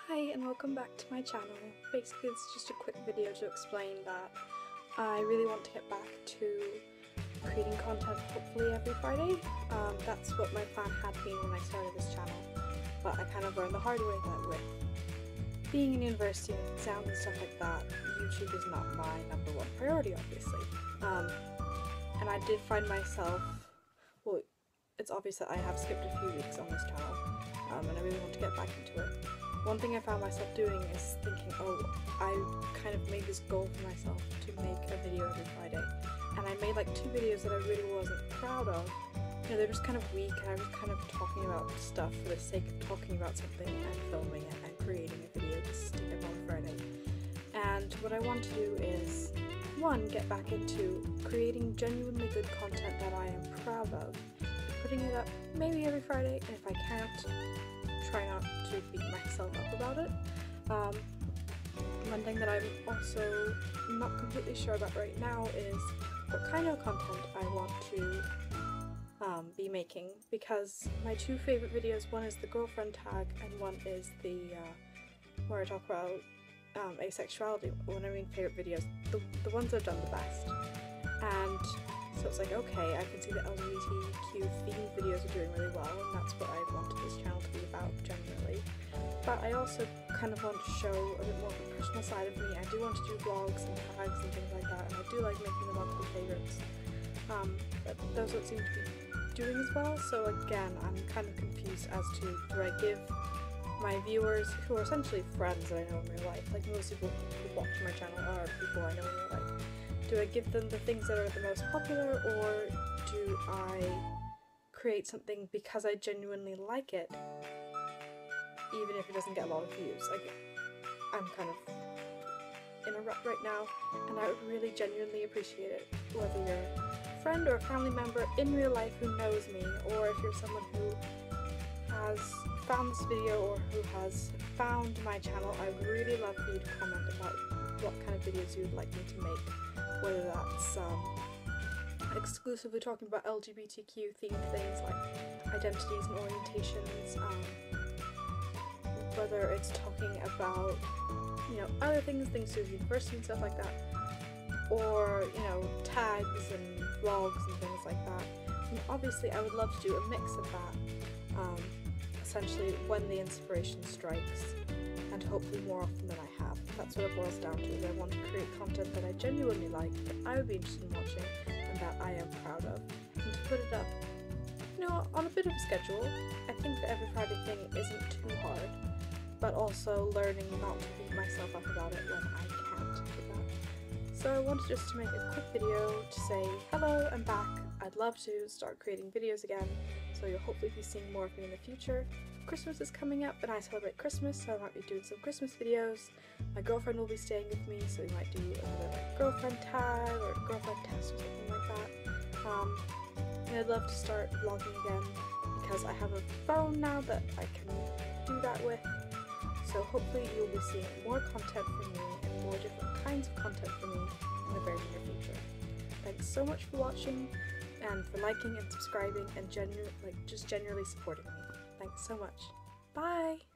Hi and welcome back to my channel. Basically it's just a quick video to explain that I really want to get back to creating content hopefully every Friday. That's what my plan had been when I started this channel, but I kind of learned the hard way that with being in university and exams and stuff like that, YouTube is not my #1 priority obviously. And I did find myself, well, it's obvious that I have skipped a few weeks on this channel, and I really want to get back into it. One thing I found myself doing is thinking, oh, I kind of made this goal for myself to make a video every Friday, and I made like 2 videos that I really wasn't proud of. You know, they're just kind of weak, and I was kind of talking about stuff for the sake of talking about something and filming it and creating a video to stick up on Friday. And what I want to do is, 1, get back into creating genuinely good content that I am proud of, putting it up maybe every Friday, and if I can't, try not to beat myself up about it. One thing that I'm also not completely sure about right now is what kind of content I want to be making, because my 2 favorite videos, one is the girlfriend tag and one is the where I talk about asexuality. When I mean favorite videos, the ones I've done the best. And so it's like, okay, I can see the LGBTQ themed videos are doing really well, and that's what I wanted this channel to be about generally. But I also kind of want to show a bit more of a personal side of me. I do want to do vlogs and tags and things like that, and I do like making the monthly favorites. But those don't seem to be doing as well, so again, I'm kind of confused as to, do I give my viewers, who are essentially friends that I know in real life, like most people who watch my channel are people I know in real life, do I give them the things that are the most popular, or do I create something because I genuinely like it, even if it doesn't get a lot of views? Like, I'm kind of in a rut right now, and I would really genuinely appreciate it, whether you're a friend or a family member in real life who knows me, or if you're someone who has found this video or who has found my channel. I would really love for you to comment about what kind of videos you would like me to make. Whether that's exclusively talking about LGBTQ themed things like identities and orientations, whether it's talking about, you know, other things to do with university and stuff like that, or, you know, tags and vlogs and things like that. And obviously I would love to do a mix of that, essentially when the inspiration strikes, and hopefully more often than I have. That's what it boils down to, is I want to create content that I genuinely like, that I would be interested in watching, and that I am proud of. And to put it up, you know, on a bit of a schedule. I think the every Friday thing isn't too hard, but also learning not to beat myself up about it when I can't do that. So I wanted just to make a quick video to say, hello, I'm back. I'd love to start creating videos again, so you'll hopefully be seeing more of me in the future. Christmas is coming up and I celebrate Christmas, so I might be doing some Christmas videos. My girlfriend will be staying with me, so we might do another like girlfriend tag or girlfriend test or something like that. And I'd love to start vlogging again, because I have a phone now that I can do that with. So hopefully you'll be seeing more content from me and more different kinds of content from me in the very near future. Thanks so much for watching and for liking and subscribing and just generally supporting me. Thanks so much. Bye!